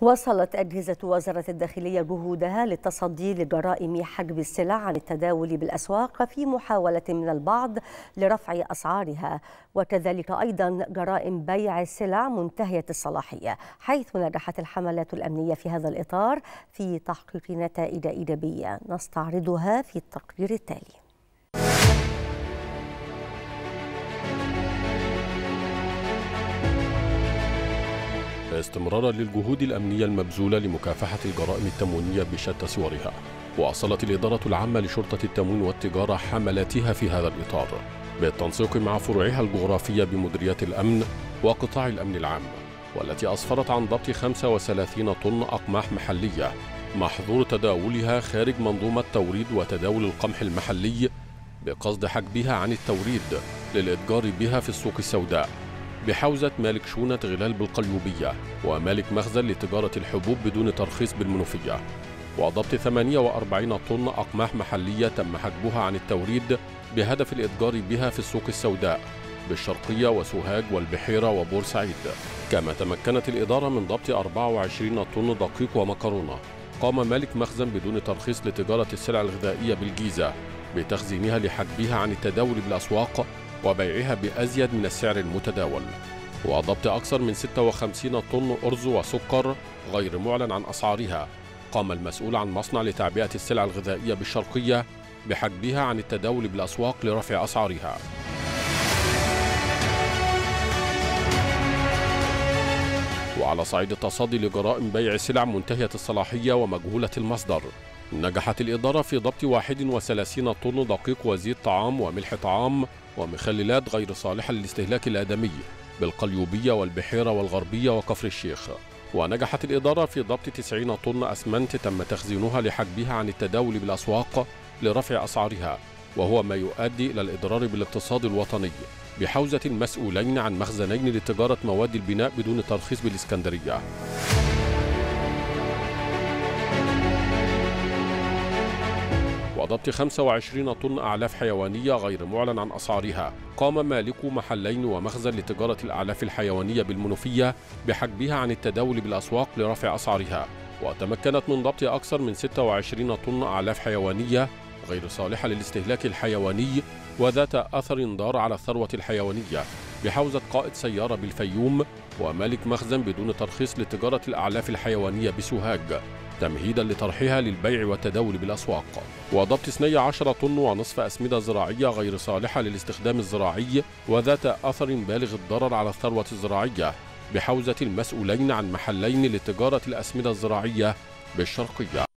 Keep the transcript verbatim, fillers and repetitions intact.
واصلت أجهزة وزارة الداخلية جهودها للتصدي لجرائم حجب السلع عن التداول بالأسواق في محاولة من البعض لرفع أسعارها، وكذلك أيضا جرائم بيع السلع منتهية الصلاحية، حيث نجحت الحملات الأمنية في هذا الإطار في تحقيق نتائج إيجابية نستعرضها في التقرير التالي. استمرارا للجهود الأمنية المبذولة لمكافحة الجرائم التموينية بشتى صورها، واصلت الإدارة العامة لشرطة التموين والتجارة حملاتها في هذا الإطار بالتنسيق مع فروعها الجغرافية بمديريات الأمن وقطاع الأمن العام، والتي أسفرت عن ضبط خمسة وثلاثين طن أقماح محلية محظور تداولها خارج منظومة توريد وتداول القمح المحلي بقصد حجبها عن التوريد للإتجار بها في السوق السوداء بحوزة مالك شونة غلال بالقليوبية ومالك مخزن لتجارة الحبوب بدون ترخيص بالمنوفية، وضبط ثمانية وأربعين طن أقماح محلية تم حجبها عن التوريد بهدف الإتجار بها في السوق السوداء بالشرقية وسوهاج والبحيرة وبورسعيد. كما تمكنت الإدارة من ضبط أربعة وعشرين طن دقيق ومكرونة قام مالك مخزن بدون ترخيص لتجارة السلع الغذائية بالجيزة بتخزينها لحجبها عن التداول بالأسواق وبيعها بأزيد من السعر المتداول، وضبط أكثر من ستة وخمسين طن أرز وسكر غير معلن عن أسعارها قام المسؤول عن مصنع لتعبئة السلع الغذائية بالشرقية بحجبها عن التداول بالأسواق لرفع أسعارها. وعلى صعيد التصدي لجرائم بيع سلع منتهية الصلاحية ومجهولة المصدر، نجحت الإدارة في ضبط واحد وثلاثين طن دقيق وزيت طعام وملح طعام ومخللات غير صالحة للاستهلاك الآدمي بالقليوبية والبحيرة والغربية وكفر الشيخ. ونجحت الإدارة في ضبط تسعين طن أسمنت تم تخزينها لحجبها عن التداول بالأسواق لرفع أسعارها، وهو ما يؤدي إلى الإضرار بالاقتصاد الوطني بحوزة المسؤولين عن مخزنين لتجارة مواد البناء بدون ترخيص بالإسكندرية. وضبط خمسة وعشرين طن أعلاف حيوانية غير معلن عن أسعارها قام مالك محلين ومخزن لتجارة الأعلاف الحيوانية بالمنوفية بحجبها عن التداول بالأسواق لرفع أسعارها، وتمكنت من ضبط أكثر من ستة وعشرين طن أعلاف حيوانية غير صالحة للاستهلاك الحيواني وذات أثر ضار على الثروة الحيوانية بحوزة قائد سيارة بالفيوم ومالك مخزن بدون ترخيص لتجارة الأعلاف الحيوانية بسوهاج تمهيدا لطرحها للبيع والتداول بالأسواق، وضبط اثني عشر طن ونصف أسمدة زراعية غير صالحة للاستخدام الزراعي وذات أثر بالغ الضرر على الثروة الزراعية بحوزة المسؤولين عن محلين لتجارة الأسمدة الزراعية بالشرقية.